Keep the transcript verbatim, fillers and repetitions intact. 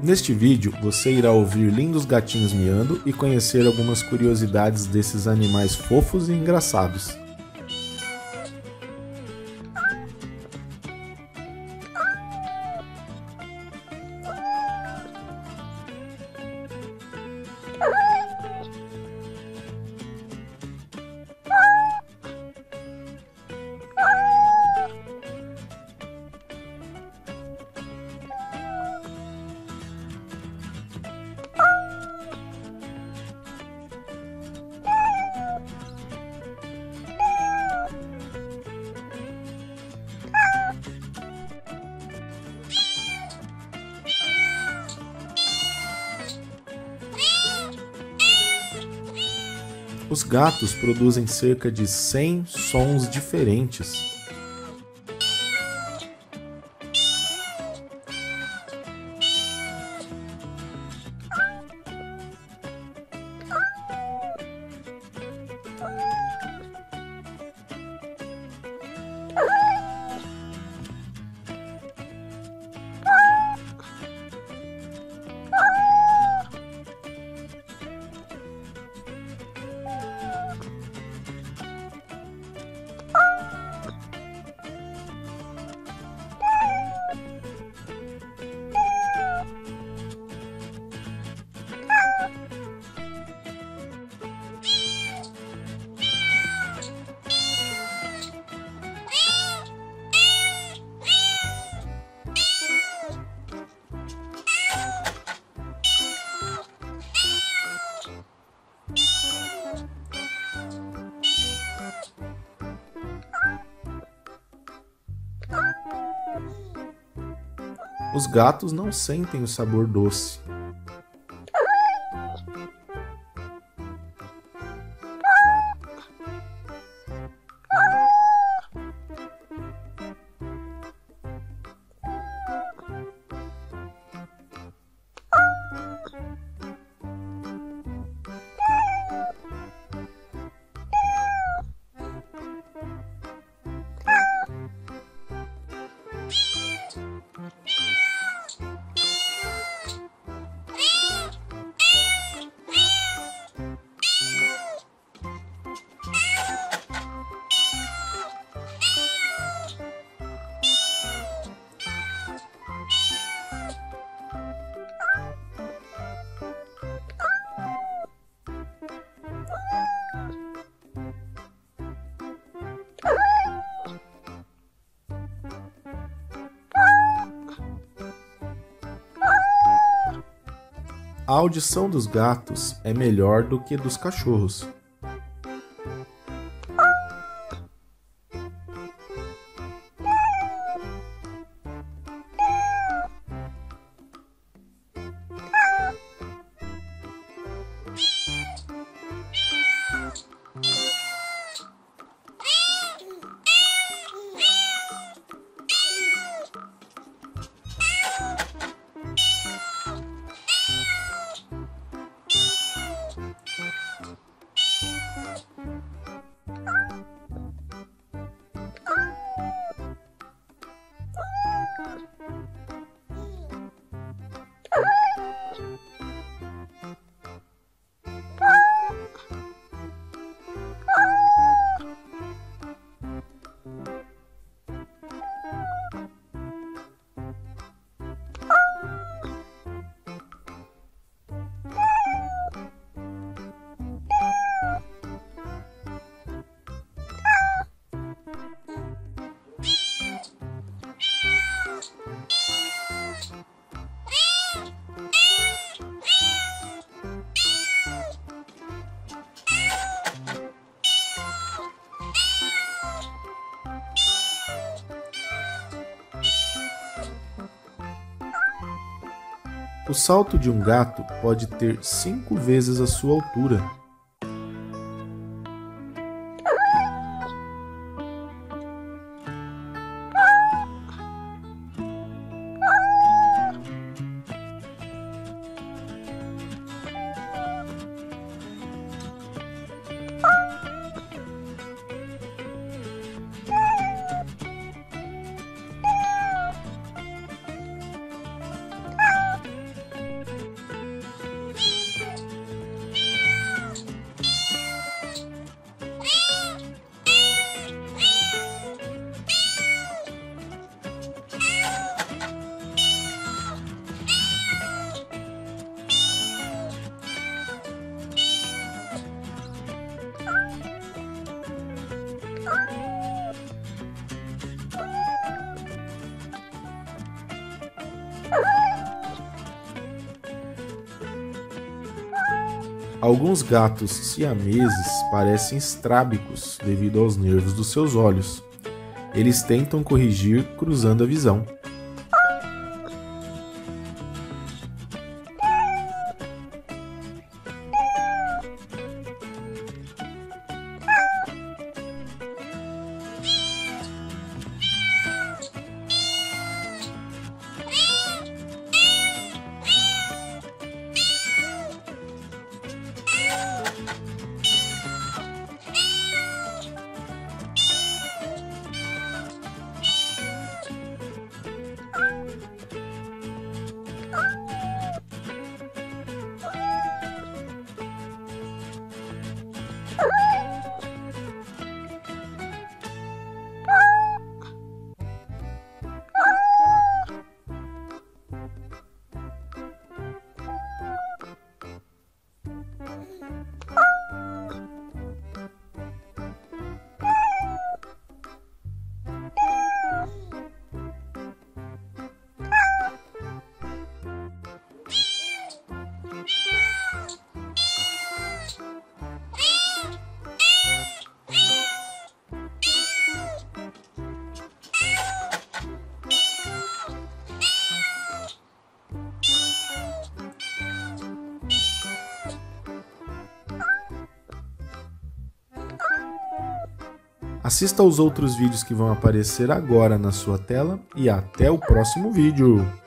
Neste vídeo, você irá ouvir lindos gatinhos miando e conhecer algumas curiosidades desses animais fofos e engraçados. Os gatos produzem cerca de cem sons diferentes. Os gatos não sentem o sabor doce. A audição dos gatos é melhor do que dos cachorros. O salto de um gato pode ter cinco vezes a sua altura. Alguns gatos siameses parecem estrábicos devido aos nervos dos seus olhos. Eles tentam corrigir cruzando a visão. Assista aos outros vídeos que vão aparecer agora na sua tela e até o próximo vídeo!